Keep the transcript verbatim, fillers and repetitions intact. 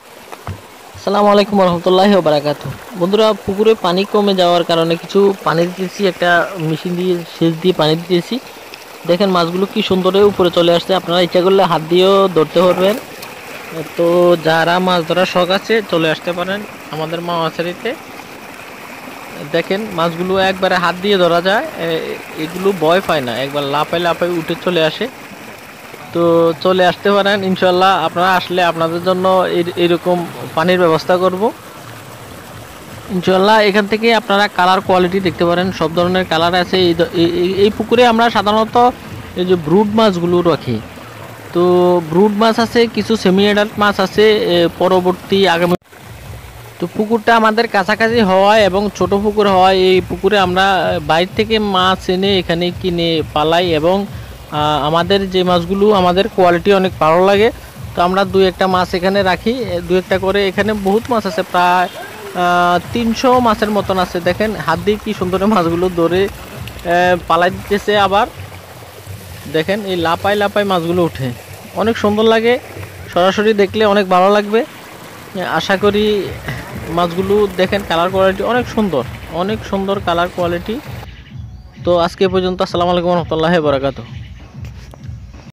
আসসালামু আলাইকুম রহমতুল্লাহি ওয়া বারাকাতুহু। বন্ধুরা, পুকুরে পানি কমে যাওয়ার কারণে কিছু পানি দিতেছি, একটা মেশিন দিয়ে সেচ দিয়ে পানি দিতেছি। দেখেন মাছগুলো কি সুন্দরে উপরে চলে আসছে। আপনারা ইচ্ছা করলে হাত দিয়েও ধরতে পারবেন। তো যারা মাছ ধরার শখ আছে চলে আসতে পারেন আমাদের মাছারিতে। দেখেন মাছগুলো একবারে হাত দিয়ে ধরা যায়, এগুলো ভয় পায় না, একবার লাফাই লাফাই উঠে চলে আসে। তো চলে আসতে পারেন ইনশাল্লাহ। আপনারা আসলে আপনাদের জন্য এরকম পানির ব্যবস্থা করব ইনশাল্লাহ। এখান থেকে আপনারা কালার কোয়ালিটি দেখতে পারেন, সব ধরনের কালার আছে। এই এই পুকুরে আমরা সাধারণত এই যে ব্রুড মাছগুলো রাখি। তো ব্রুড মাছ আছে, কিছু সেমি অ্যাডাল্ট মাছ আছে পরবর্তী আগামী। তো পুকুরটা আমাদের কাছাকাছি হওয়ায় এবং ছোট পুকুর হওয়ায় এই পুকুরে আমরা বাইরে থেকে মাছ এনে এখানে কিনে পালাই, এবং আমাদের যে মাছগুলো আমাদের কোয়ালিটি অনেক ভালো লাগে। তো আমরা দুই একটা মাছ এখানে রাখি, দু একটা করে। এখানে বহুত মাছ আছে, প্রায় তিনশো মাছের মতন আছে। দেখেন হাত দিয়ে কি সুন্দর মাছগুলো ধরে পালাই দিতেছে। আবার দেখেন এই লাপাই লাপাই মাছগুলো উঠে, অনেক সুন্দর লাগে। সরাসরি দেখলে অনেক ভালো লাগবে। আশা করি মাছগুলো দেখেন কালার কোয়ালিটি অনেক সুন্দর, অনেক সুন্দর কালার কোয়ালিটি। তো আজকে পর্যন্ত। আসসালামু আলাইকুম রহমতুল্লাহি ওয়া বারাকাতুহু।